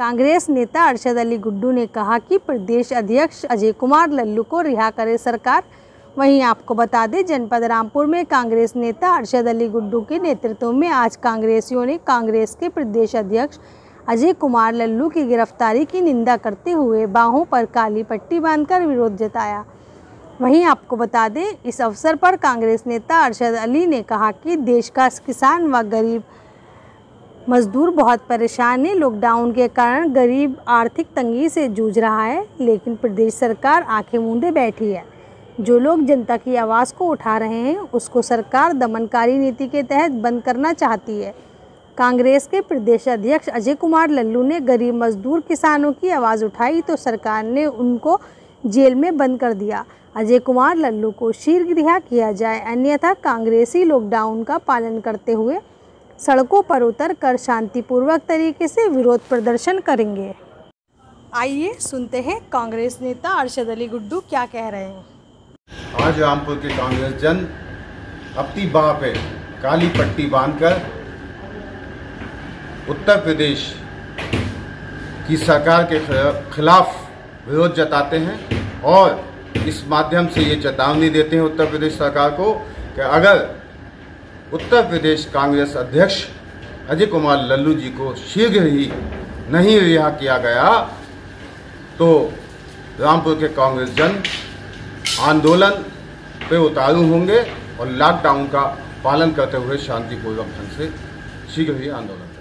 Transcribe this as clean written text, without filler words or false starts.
कांग्रेस नेता अरशद अली गुड्डू ने कहा कि प्रदेश अध्यक्ष अजय कुमार लल्लू को रिहा करे सरकार। वहीं आपको बता दें, जनपद रामपुर में कांग्रेस नेता अरशद अली गुड्डू के नेतृत्व में आज कांग्रेसियों ने कांग्रेस के प्रदेश अध्यक्ष अजय कुमार लल्लू की गिरफ्तारी की निंदा करते हुए बाहों पर काली पट्टी बांधकर विरोध जताया। वहीं आपको बता दें, इस अवसर पर कांग्रेस नेता अरशद अली ने कहा कि देश का किसान व गरीब मजदूर बहुत परेशान है। लॉकडाउन के कारण गरीब आर्थिक तंगी से जूझ रहा है, लेकिन प्रदेश सरकार आंखें मूंदे बैठी है। जो लोग जनता की आवाज़ को उठा रहे हैं, उसको सरकार दमनकारी नीति के तहत बंद करना चाहती है। कांग्रेस के प्रदेश अध्यक्ष अजय कुमार लल्लू ने गरीब मजदूर किसानों की आवाज़ उठाई तो सरकार ने उनको जेल में बंद कर दिया। अजय कुमार लल्लू को शीघ्र रिहा किया जाए, अन्यथा कांग्रेसी लॉकडाउन का पालन करते हुए सड़कों पर उतर कर शांतिपूर्वक तरीके से विरोध प्रदर्शन करेंगे। आइए सुनते हैं कांग्रेस नेता अरशद अली गुड्डू क्या कह रहे हैं। आज रामपुर के कांग्रेस जन अपनी बाह पे काली पट्टी बांधकर उत्तर प्रदेश की सरकार के खिलाफ विरोध जताते हैं और इस माध्यम से ये चेतावनी देते हैं उत्तर प्रदेश सरकार को कि अगर उत्तर प्रदेश कांग्रेस अध्यक्ष अजय कुमार लल्लू जी को शीघ्र ही नहीं रिहा किया गया तो रामपुर के कांग्रेस जन आंदोलन पे उतारू होंगे और लॉकडाउन का पालन करते हुए शांतिपूर्वक ढंग से शीघ्र ही आंदोलन